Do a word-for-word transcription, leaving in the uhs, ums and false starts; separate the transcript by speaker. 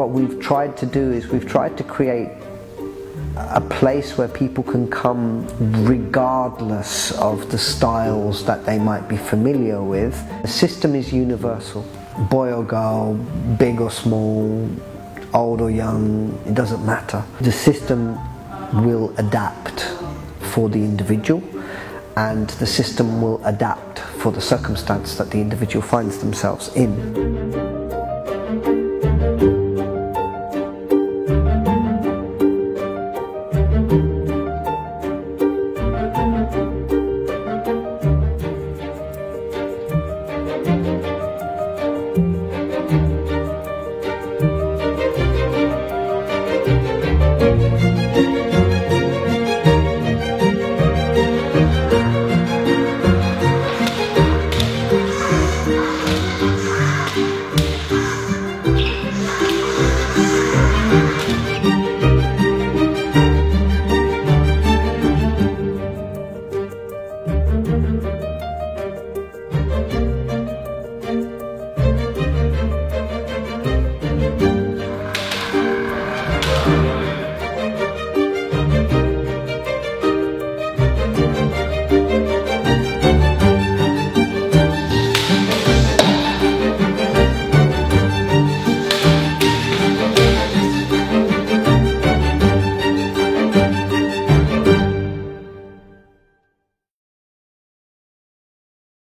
Speaker 1: what we've tried to do is we've tried to create a place where people can come regardless of the styles that they might be familiar with. The system is universal. Boy or girl, big or small, old or young, it doesn't matter. The system will adapt for the individual, and the system will adapt for the circumstance that the individual finds themselves in.